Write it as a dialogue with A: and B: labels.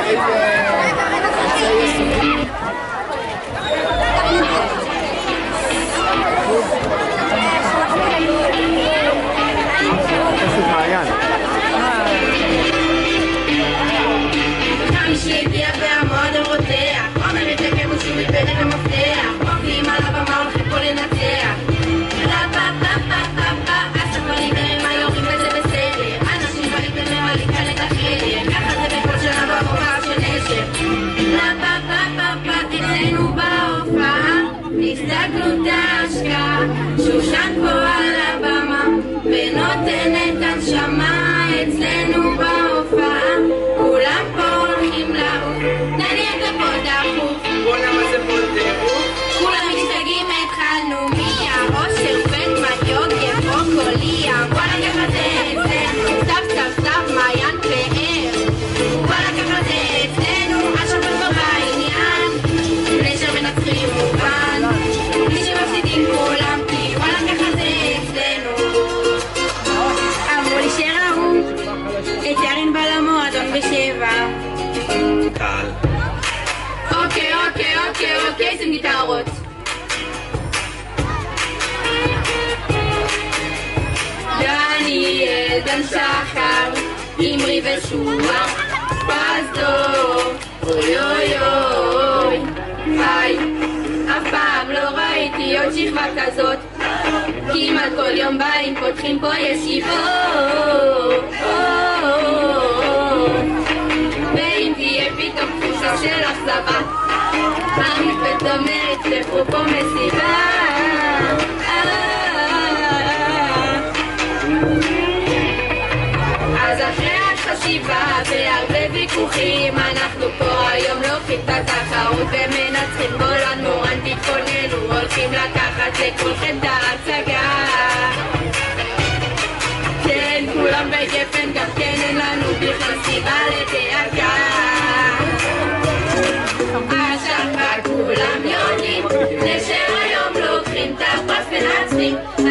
A: הסתכלות ההשקעה, שושן פה על הבמה ונותנת הנשמה אצלנו בהופעה. כולם פה הולכים לעוף, נניח לפה דחוף.
B: בוא נמה זה פה דחוף.
A: כולם משתגעים, התחלנו מהראש של פטמן, יוגב, ברוקוליה. וואלה ככה זה אצלנו, סף מעיין פאר. וואלה ככה זה אצלנו, השבת פה בעניין, נשר מנצחים מובן, מי שמפסידים כולם, כי וואלה ככה זה אצלנו. אמרו לי שראו את ירין בלמועדון בשבע.
B: קל.
A: אוקיי, שים גיטרות. דניאל, דן שחר, אמרי ושועה, פזדור, אוי אוי אוי, היי, אף פעם לא ראיתי עוד שכבה כזאת, כמעט כל יום באים פותחים פה ישיבות, ואם תהיה פתאום תחושה של אכזבה, עמית ותומרת תפרו פה מסיבה. אז אחרי החשיבה והרבה ויכוחים, אנחנו פה היום לוקחים את התחרות ומנצחים. בולן מורן תתכוננו, הולכים לקחת לכולכם את ההצגה. כן, כולם בגפן, גם כן אין לנו בכלל סיבה לדאגה. עכשיו כולם יודעים, נשר היום לוקחים את הפרס ונצחים.